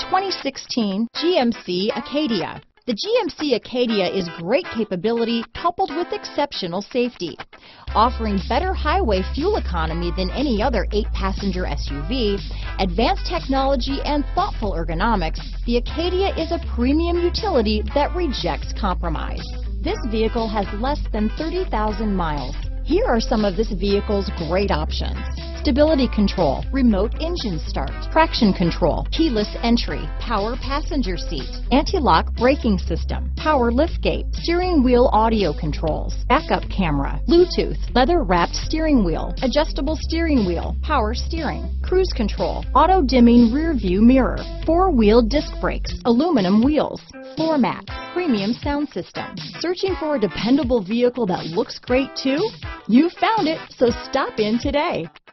2016 GMC Acadia. The GMC Acadia is great capability coupled with exceptional safety. Offering better highway fuel economy than any other 8-passenger SUV, advanced technology and thoughtful ergonomics, the Acadia is a premium utility that rejects compromise. This vehicle has less than 30,000 miles. Here are some of this vehicle's great options: stability control, remote engine start, traction control, keyless entry, power passenger seat, anti-lock braking system, power liftgate, steering wheel audio controls, backup camera, Bluetooth, leather-wrapped steering wheel, adjustable steering wheel, power steering, cruise control, auto-dimming rear view mirror, 4-wheel disc brakes, aluminum wheels, floor mats, premium sound system. Searching for a dependable vehicle that looks great too? You found it, so stop in today.